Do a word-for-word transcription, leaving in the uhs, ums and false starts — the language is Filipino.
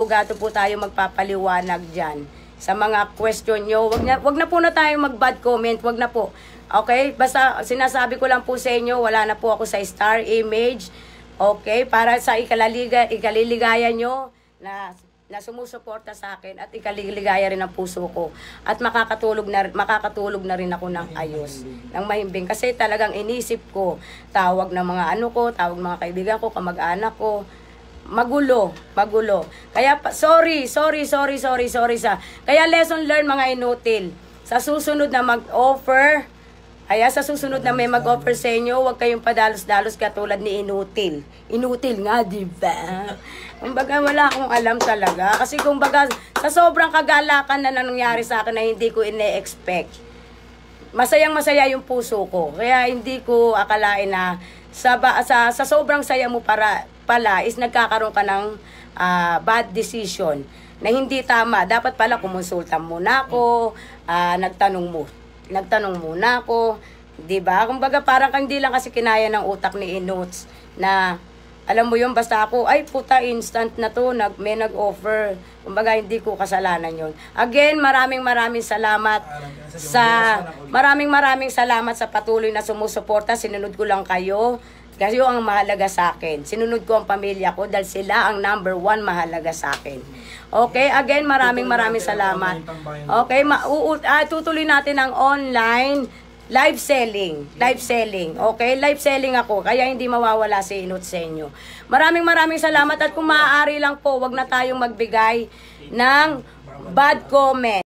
Gato po tayo magpapaliwanag dyan sa mga question nyo. Wag na, wag na po na tayo mag-bad comment. Wag na po. Okay? Basta sinasabi ko lang po sa inyo, wala na po ako sa star image. Okay? Para sa ikalaliga, ikaliligaya nyo na, na sumusuporta sa akin at ikaliligaya rin ang puso ko. At makakatulog na, makakatulog na rin ako ng ayos, ng mahimbing. Kasi talagang inisip ko, tawag ng mga ano ko, tawag ng mga kaibigan ko, kamag-anak ko, magulo, magulo. Kaya, sorry, sorry, sorry, sorry, sorry sa. Kaya lesson learned mga inutil. Sa susunod na mag-offer, kaya sa susunod na may mag-offer sa inyo, huwag kayong padalos-dalos katulad ni inutil. Inutil nga, di ba? Kumbaga, wala akong alam talaga. Kasi kumbaga, sa sobrang kagalakan na nangyari sa akin na hindi ko ine-expect, masayang-masaya yung puso ko. Kaya hindi ko akalain na sa, sa, sa sobrang saya mo para pala is nagkakaroon ka ng uh, bad decision na hindi tama. Dapat pala kumonsulta muna ako, uh, nagtanong mo. Nagtanong muna ako, 'di ba? Kumbaga parang hindi lang kasi kinaya ng utak ni Inots na alam mo yun, basta ako, ay puta, instant na to, nag, may nag-offer. Kumbaga, hindi ko kasalanan yun. Again, maraming maraming salamat sa, maraming maraming salamat sa patuloy na sumusuporta. Sinunod ko lang kayo. Kayo ang mahalaga sa akin. Sinunod ko ang pamilya ko dahil sila ang number one mahalaga sa akin. Okay, again, maraming maraming salamat. Okay, ma ah, tutuloy natin ang online live selling. Live selling. Okay, live selling ako. Kaya hindi mawawala si Inot sa inyo. Maraming maraming salamat at kung maaari lang po, wag na tayong magbigay ng bad comment.